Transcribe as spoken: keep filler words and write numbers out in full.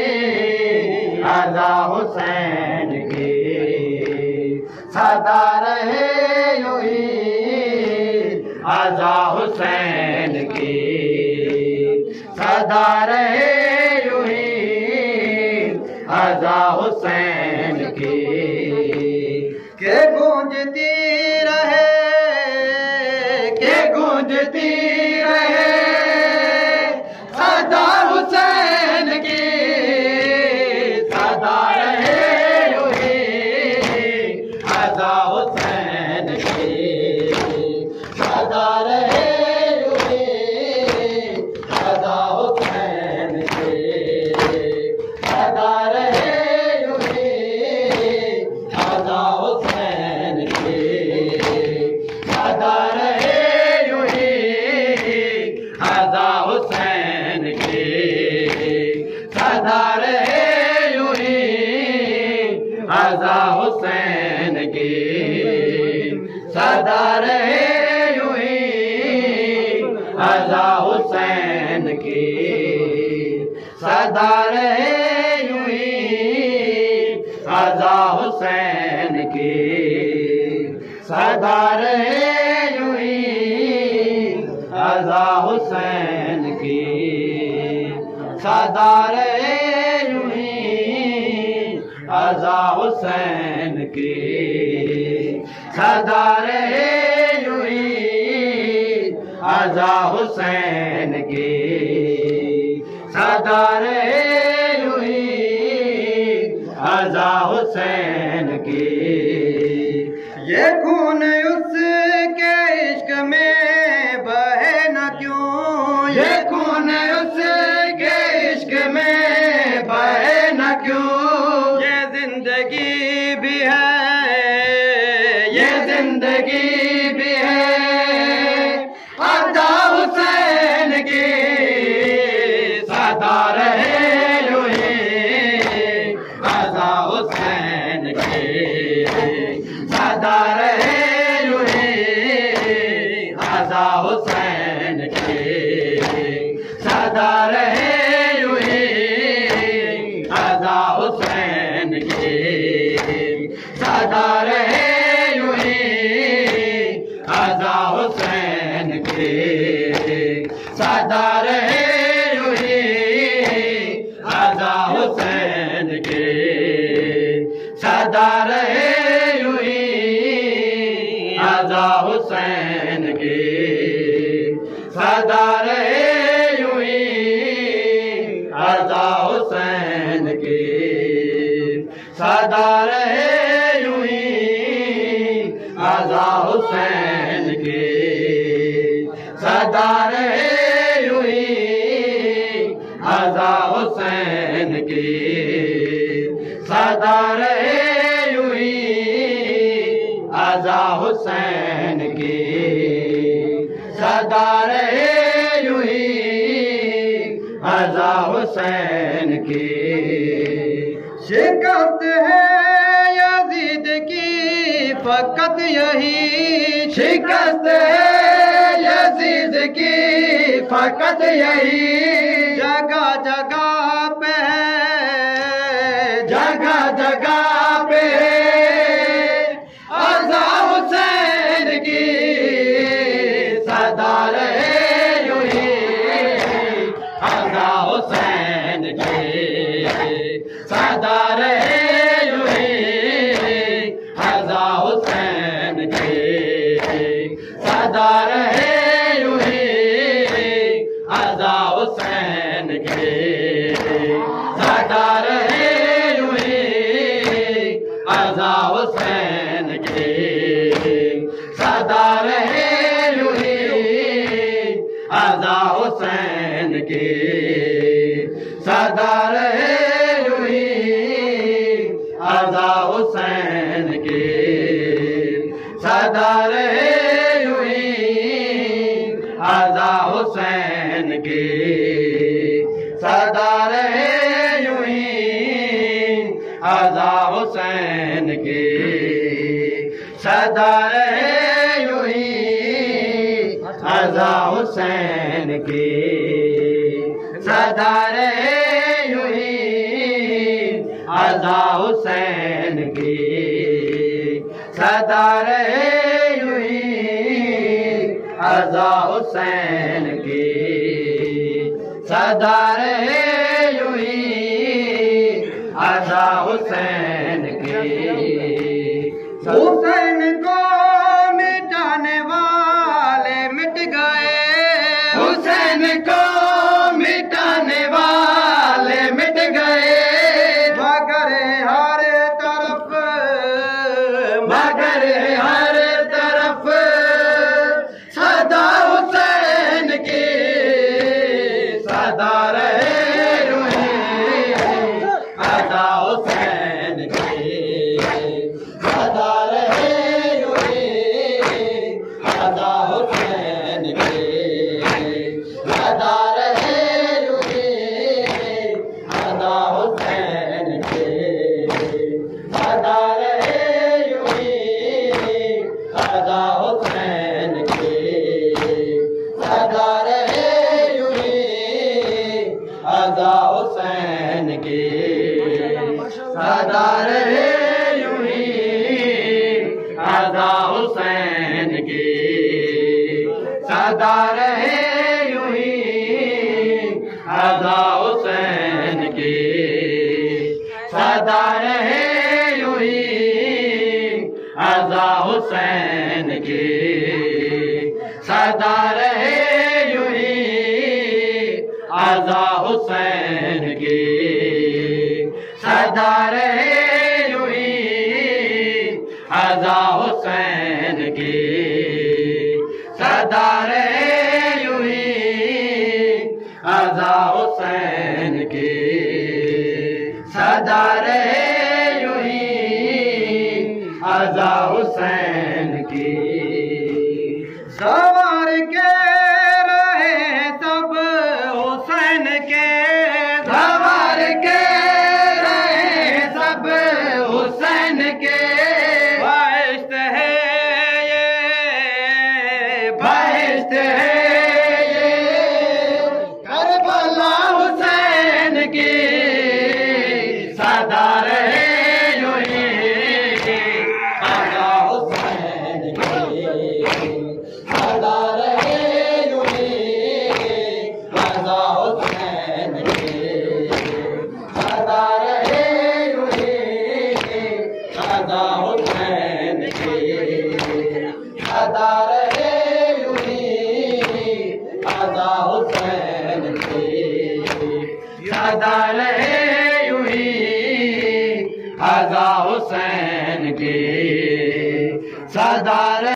आजा हुसैन की सदा रहे यूं ही आजा हुसैन की सदा रहे यूं ही आजा हुसैन की के गूंजती रहे के गूंजती रहे सदा हुसैन की सदा रहे यूं ही आजा हुसैन की सदा रहे यूं ही आजा हुसैन की सदा रहे यूं ही आजा हुसैन की सदा रहे यूं ही आजा हुसैन की सदा रहे यूं ही आजा हुसैन की सदा रहे यूं ही आजा हुसैन की सदा रहे यूं ही आजा हुसैन की सदा रहे यूं ही आजा हुसैन की सदा रहे यूं ही आजा हुसैन की सदा रहे यूं ही आजा हुसैन की सदा रहे यूं ही आजा हुसैन की ये खून उसके इश्क में बहे न क्यों ये खून उसके इश्क में बहे न क्यों ये जिंदगी भी है ये जिंदगी भी है आजा हुसैन की सदा रहे यूं ही आजा हुसैन की सदा रहे यूं ही आजा हुसैन की सदा रहे यूं ही आजा हुसैन की सदा रहे यूं ही आजा हुसैन की सदा रहे यूं ही आजा हुसैन की सदा रहे यूं ही आजा हुसैन की सदा रहे यूं ही आजा हुसैन की सदा रहे यूं ही आजा हुसैन की सदा रहे यूं ही आजा हुसैन की सदा रहे यूं ही आजा हुसैन की सदा रहे यूं ही आजा हुसैन की शिकस्त है यजीद की फकत यही शिकस्त है यजीद की फकत यही जगह जगह पे है जगह जगह पे आजा हुसैन की सदा रहे यूं ही आजा हुसैन की सदा रहे यूं ही आजा हुसैन की सदा रहे यूं ही आजा हुसैन की सदा रहे यूं ही आजा हुसैन की सदा रहे यूं ही आजा हुसैन की सदा रहे यूं ही आजा हुसैन की सदा रहे यूं ही आजा हुसैन की सदा रहे यूं ही आजा हुसैन की सदा रहे यूं ही आजा हुसैन की सदा रहे यूं ही अज़ा हुसैन की सदा रहे यूं ही अज़ा हुसैन की सदा रहे यूं ही अज़ा हुसैन की हुसैन को मिटाने वाले मिट गए हुसैन को मिटाने वाले मिट गए मगर हर तरफ मगर हर तरफ सदा हुसैन की सदा रहे यूं ही अज़ा हुसैन की सदा रहे यूं ही अज़ा हुसैन की सदा रहे यूं ही अज़ा हुसैन की सदा रहे यूं ही अज़ा हुसैन की सदा रहे यूं ही अज़ा हुसैन की सदा रहे यूं ही अज़ा हुसैन की सदा रहे यूं ही अज़ा हुसैन की सदा रहे यूं ही अज़ा हुसैन की सदा रहे यूं ही अज़ा हुसैन की सदा रहे यूं ही अज़ा हुसैन की सदा रहे यूं ही अज़ा हुसैन की सदा रहे यूं ही अज़ा हुसैन की सवार के रहे सब हुसैन के सवार के रहे सब हुसैन के बहिश्त है ये बहिश्त है ये करबला हुसैन की सदा रहे यूं ही अज़ा हुसैन की सदा रहे यूं ही अज़ा हुसैन की सदा रहे यूं ही अज़ा हुसैन की सदा रहे यूं ही अज़ा हुसैन की सदा रहे यूं ही अज़ा हुसैन की सदा